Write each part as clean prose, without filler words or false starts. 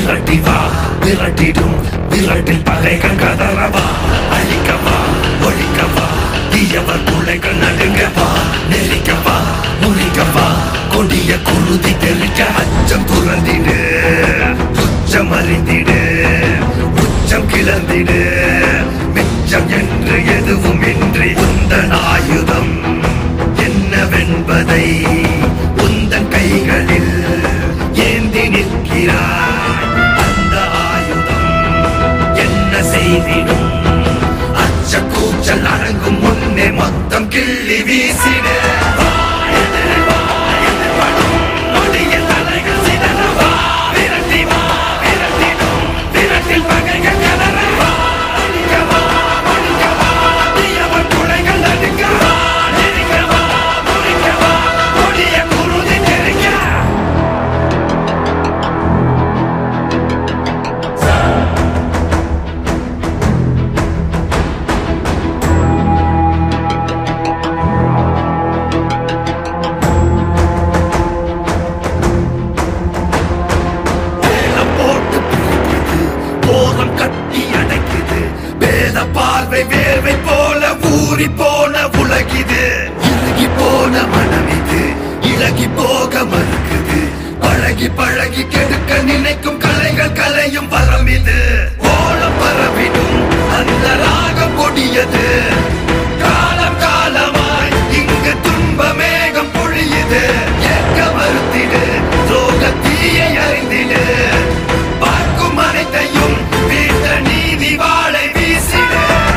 விரட்டிவா விரட்டிடும் விரட்டில் பகைகள் கதறவா அழிக்கவா ஒழிக்கவா தீயவர் பிள்ளைகள் நடுங்கவா நெருக்கவா முறிக்கவா கொடிய குருதி தெளிக்க அச்சம் துறந்திடு உச்சம் அறிந்திடு உச்சம் கிளந்திடு மிச்சம் என்று எதுவும் இன்றி உந்தன் ஆயுதம் என்னவென்பதை உந்தன் கைகளில் ஏந்தி நிற்கிறாய் அந்த ஆயுதம் என்ன செய்திடும் அச்ச கூச்சல் அடங்கும் முன்னே மொத்தம் கிள்ளி வீசிடு வேர்வை போல ஊறி போன உலகிது இறுகி போன மனமிது இலகி போக மறுக்குது பழகி பழகி கெடுக்க நினைக்கும் கலைகள் கலையும் வரம் இது கோலம் பரவிடும் அந்த ராகம் கொடியது காலம் காலமாய் இங்கு துன்ப மேகம் பொழியுது ஏற்க மறுத்திடு துரோக தீயை அறிந்திடு பார்க்கும் அனைத்தையும் வீட்ட நீதி வாழை வீசிடு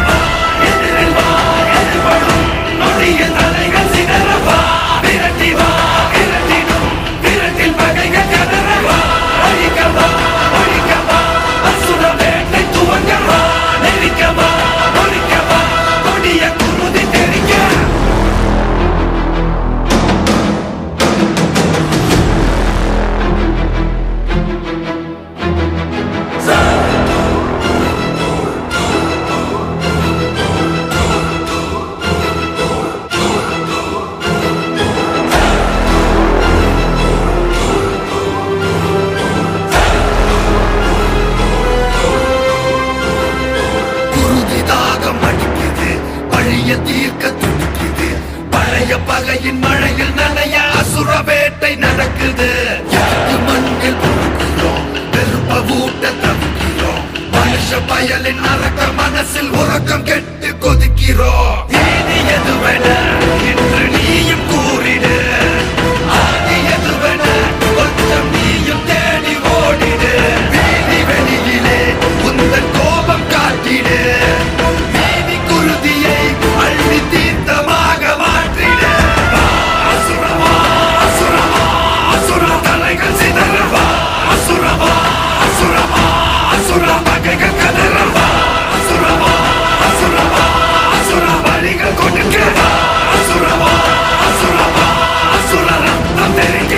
தீர்க்க துடிக்குது பழைய பகையின் மழையில் நனைய அசுர வேட்டை நடக்குது மண்ணில் பொறுக்கிறோம் வெறுப்ப ஊட்ட தவிக்கிறோம் மனுஷ பயலின் நரக்க மனசில் உறக்கம் கெட்டு கொதிக்கிறோம் நீதி எதுவென என்று நீயும் கூறிடு ஆதி எதுவென கொஞ்சம் நீயும் தேடி ஓடிடு வீதி வெளியிலே உந்தன் கோபம் காட்டிடு வீதி குருதியை அள்ளி தீர்த்தமாக மாற்றிடு அசுரமா அசுரமா அசுர தலைகள் சிதறவா அசுரமா அசுரமா அசுர பகைகள் கதறவா அசுரமா அசுரமா அசுர வழிகள் கொடுக்கவா அசுரமா அசுரமா அசுர ரத்தம் தெரிக்க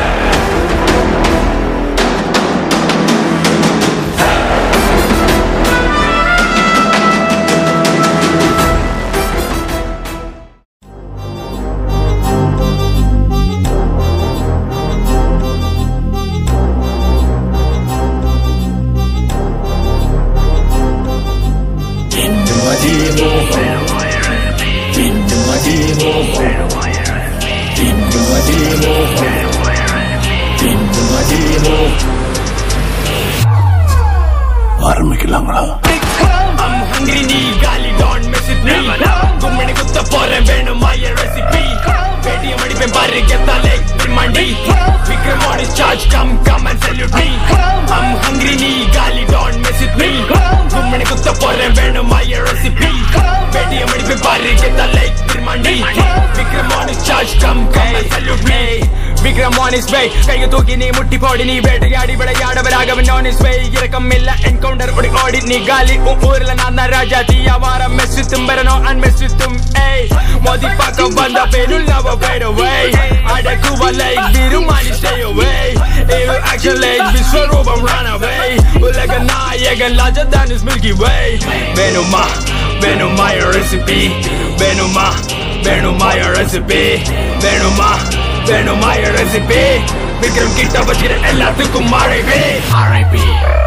ஆரம்பிக்கலாங்களா? I'm hungry, need gali, don't mess with me. Gummani kutta pore venu my recipe. Paytm adipen paru getta leg mandi. Vikram on his charge, come and salute me. I'm hungry, need gali, don't mess with me. Gummani kutta pore venu my recipe. Paytm adipen paru getta leg mandi. Vikram on his charge, come and salute me. Vikram on his way, kaiga tooki nee mutti podi nee vettiyadi vilayadavaraga on his way. Irakam illa encounter odi nee gali oorla nanna raja diyavara mess with him better not and mess with him. Hey modi pakka banda penu never fade away. Adakuva like virumani stay away. Evil action like Viswarubam run away. Ulaga nayagan larger than his Milky Way. Venuma your recipe. Venuma your recipe. Venuma your recipe. Vikram கிட்ட வச்சுக்கிற எல்லாத்துக்கும் மழை வே RIP